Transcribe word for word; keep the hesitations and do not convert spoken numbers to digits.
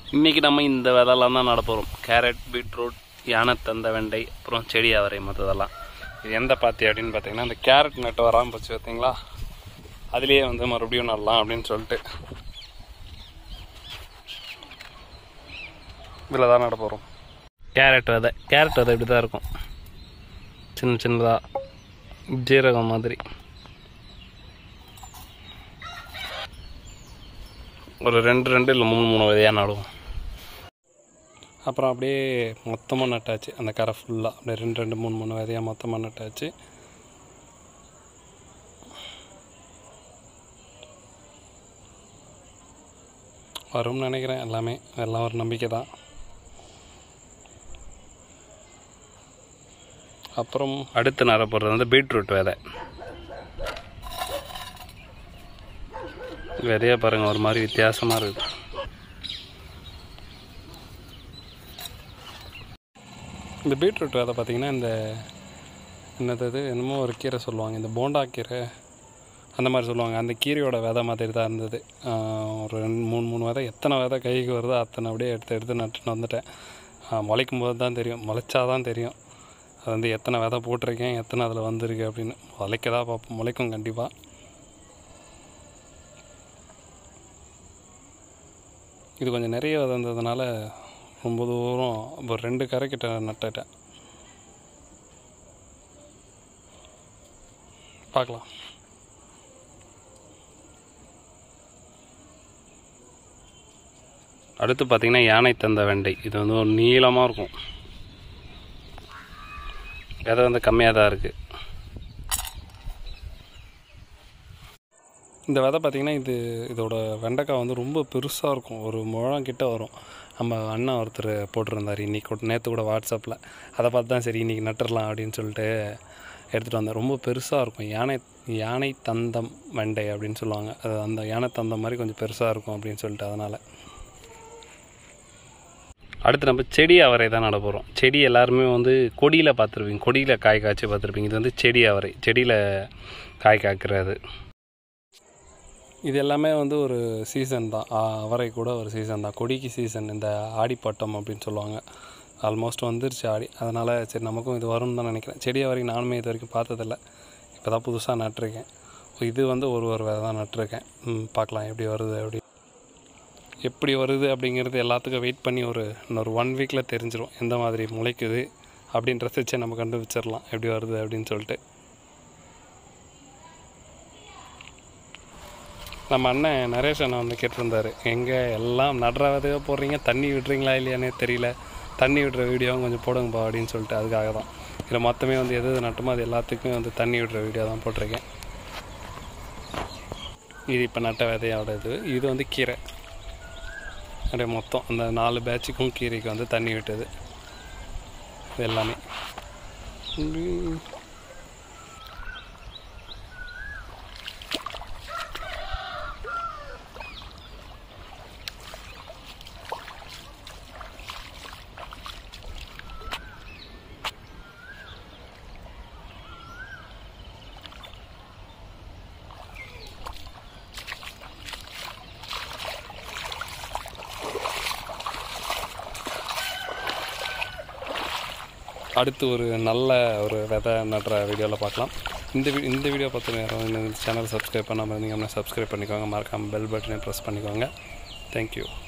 இன்றைக்கி நம்ம இந்த விதெல்லாம் தான் நட போகிறோம். கேரட், பீட்ரூட், யானை தந்த வெண்டை, அப்புறம் செடி அவரை மற்றதெல்லாம். இது எந்த பாத்தி அப்படின்னு பார்த்தீங்கன்னா, அந்த கேரட் நட்டு வராமல் போச்சு பார்த்தீங்களா, அதுலேயே வந்து மறுபடியும் நடலாம் அப்படின்னு சொல்லிட்டு இதில் தான் நட போகிறோம். கேரட் விதை கேரட் விதை இப்படி தான் இருக்கும், சின்ன சின்னதாக ஜீரகம் மாதிரி. ஒரு ரெண்டு ரெண்டு இல்லை மூணு மூணு விதையாக நடுவோம். அப்புறம் அப்படியே மொத்தமாக நட்டாச்சு. அந்த கரை ஃபுல்லாக அப்படியே ரெண்டு ரெண்டு மூணு மூணு விதையாக மொத்தமாக நட்டாச்சு. வரும்னு நினைக்கிறேன். எல்லாமே எல்லாம் ஒரு நம்பிக்கை தான். அப்புறம் அடுத்து நட போடுறது வந்து பீட்ரூட் விதை. விதையை பாருங்கள், ஒரு மாதிரி வித்தியாசமாக இருக்குது. இந்த பீட்ரூட் விதை பார்த்திங்கன்னா, இந்த என்னது என்னமோ ஒரு கீரை சொல்லுவாங்க, இந்த போண்டா கீரை அந்த மாதிரி சொல்லுவாங்க. அந்த கீரையோட விதை மாதிரி தான் இருந்தது. ஒரு ரெண்டு மூணு மூணு விதை, எத்தனை விதை கைக்கு வருதோ அத்தனை அப்படியே எடுத்து எடுத்து நட்டுன்னு வந்துட்டேன். முளைக்கும் போது தான் தெரியும், முளைச்சாதான் தெரியும் அது வந்து எத்தனை விதை போட்டிருக்கேன், எத்தனை அதில் வந்திருக்கு அப்படின்னு. முளைக்க தான் பார்ப்போம், முளைக்கும் கண்டிப்பாக. இது கொஞ்சம் நிறைய விதை இருந்ததுனால ரொம்ப தூரம் ஒரு ரெண்டு கரைக்கிட்ட நட்டுட்டேன். பார்க்கலாம். அடுத்து பார்த்திங்கன்னா, யானை தந்த வெண்டை. இது வந்து ஒரு நீளமாக இருக்கும், விதை வந்து கம்மியாக தான் இருக்குது. இந்த விதை பார்த்திங்கன்னா, இது இதோட வெண்டைக்காய் வந்து ரொம்ப பெருசாக இருக்கும், ஒரு முழம் கிட்ட வரும். நம்ம அண்ணன் ஒருத்தர் போட்டிருந்தார் இன்றைக்கி, நேற்று கூட வாட்ஸ்அப்பில். அதை பார்த்து தான் சரி இன்றைக்கி நட்டுடலாம் அப்படின்னு சொல்லிட்டு எடுத்துகிட்டு வந்தேன். ரொம்ப பெருசாக இருக்கும். யானை யானை தந்தம் வெண்டை அப்படின்னு சொல்லுவாங்க. அது அந்த யானை தந்தம் மாதிரி கொஞ்சம் பெருசாக இருக்கும் அப்படின்னு சொல்லிட்டு அதனால். அடுத்து நம்ம செடி அவரை தான் நட போகிறோம். செடி எல்லாருமே வந்து கொடியில் பார்த்துருப்பீங்க, கொடியில் காய் காய்ச்சி பார்த்துருப்பீங்க. இது வந்து செடி அவரை, செடியில் காய் காய்க்கிறது. இது எல்லாமே வந்து ஒரு சீசன் தான். அவரை கூட ஒரு சீசன் தான், கொடிக்கு சீசன். இந்த ஆடிப்பட்டம் அப்படின்னு சொல்லுவாங்க. ஆல்மோஸ்ட் வந்துருச்சு ஆடி. அதனால் சரி நமக்கும் இது வரும்னு தான் நினைக்கிறேன். செடி அவரை நானுமே இது வரைக்கும் பார்த்ததில்ல, இப்போ தான் புதுசாக நட்டுருக்கேன். இது வந்து ஒரு ஒரு விதை தான் நட்டுருக்கேன். பார்க்கலாம் எப்படி வருது அப்படி எப்படி வருது அப்படிங்கிறது எல்லாத்துக்கும் வெயிட் பண்ணி ஒரு இன்னொரு ஒன் வீக்கில் தெரிஞ்சிடும் எந்த மாதிரி முளைக்குது அப்படின்றத வச்சு நம்ம கண்டுபிடிச்சிடலாம் எப்படி வருது அப்படின்னு சொல்லிட்டு. நம்ம அண்ணன் நரேஷ் அண்ணன் வந்து கேட்டிருந்தார், எங்கே எல்லாம் நடுற விதையாக போடுறீங்க, தண்ணி விடுறீங்களா இல்லையானே தெரியல, தண்ணி விடுற வீடியோவும் கொஞ்சம் போடுங்கப்பா அப்படின்னு சொல்லிட்டு. அதுக்காக தான் இதில் மொத்தமே வந்து எது எது நட்டுமோ அது எல்லாத்துக்குமே வந்து தண்ணி விடுற வீடியோ தான் போட்டிருக்கேன். இது இப்போ நட்ட விதையோட இது. இது வந்து கீரை, அப்படியே மொத்தம் அந்த நாலு பேட்சுக்கும் கீரைக்கு வந்து தண்ணி விட்டது. இது எல்லாமே அடுத்து ஒரு நல்ல ஒரு விதை நடுற வீடியோவில் பார்க்கலாம். இந்த வீ இந்த வீடியோ பார்த்து நேரம் இந்த சேனல் சப்ஸ்கிரைப் பண்ணாமல் இருந்தீங்கன்னா சப்ஸ்கிரைப் பண்ணிக்கோங்க. மறக்காமல் பெல் பட்டனை ப்ரெஸ் பண்ணிக்கோங்க. தேங்க்யூ.